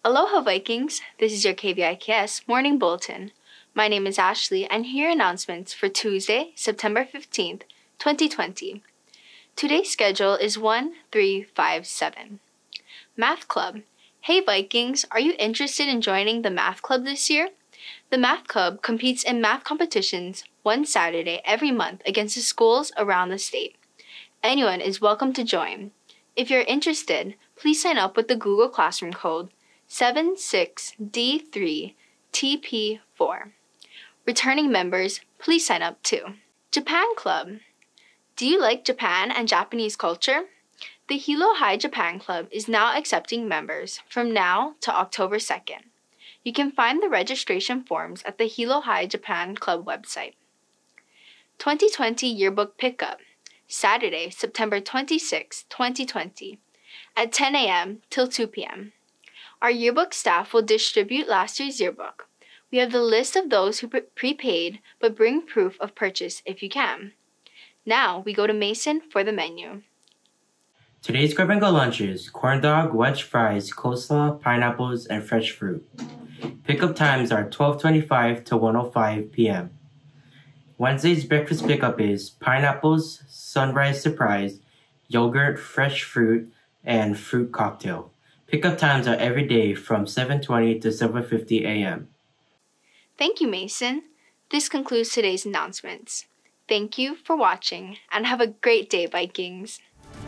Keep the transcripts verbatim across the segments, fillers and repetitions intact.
Aloha Vikings, this is your K V I K S Morning Bulletin. My name is Ashley and here are announcements for Tuesday, September fifteenth, twenty twenty. Today's schedule is one three five seven. Math Club. Hey Vikings, are you interested in joining the Math Club this year? The Math Club competes in math competitions one Saturday every month against the schools around the state. Anyone is welcome to join. If you're interested, please sign up with the Google Classroom code seven six D three T P four. Returning members, please sign up too. Japan Club. Do you like Japan and Japanese culture? The Hilo High Japan Club is now accepting members from now to October second. You can find the registration forms at the Hilo High Japan Club website. twenty twenty Yearbook Pickup, Saturday, September twenty-sixth, twenty twenty, at ten a m till two p m Our yearbook staff will distribute last year's yearbook. We have the list of those who pre- prepaid, but bring proof of purchase if you can. Now we go to Mason for the menu. Today's Grab and Go lunches: corn dog, wedge fries, coleslaw, pineapples, and fresh fruit. Pickup times are twelve twenty-five to one oh five p m Wednesday's breakfast pickup is pineapples, sunrise surprise, yogurt, fresh fruit, and fruit cocktail. Pickup times are every day from seven twenty to seven fifty a m Thank you, Mason. This concludes today's announcements. Thank you for watching and have a great day, Vikings.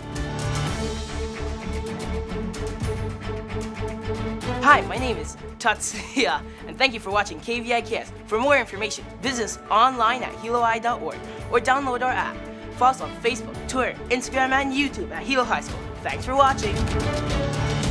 Hi, my name is Tatsuya, and thank you for watching K V I K S. For more information, visit us online at hilo high dot org or download our app. Follow us on Facebook, Twitter, Instagram, and YouTube at Hilo High School. Thanks for watching.